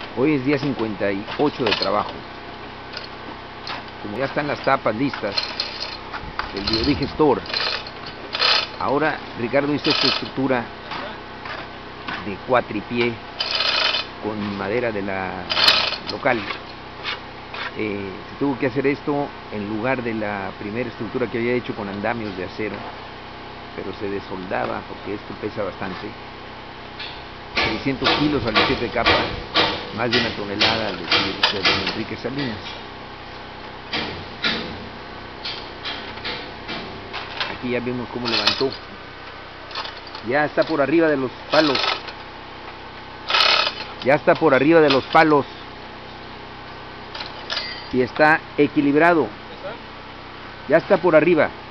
Hoy es día 58 de trabajo. Como ya están las tapas listas del biodigestor, ahora Ricardo hizo esta estructura de cuatripié con madera de la local. Se tuvo que hacer esto en lugar de la primera estructura que había hecho con andamios de acero, pero se desoldaba porque esto pesa bastante. 600 kilos al 7 capas, más de 1 tonelada de don Enrique Salinas. Aquí ya vemos cómo levantó. Ya está por arriba de los palos. Ya está por arriba de los palos. Y está equilibrado. Ya está por arriba.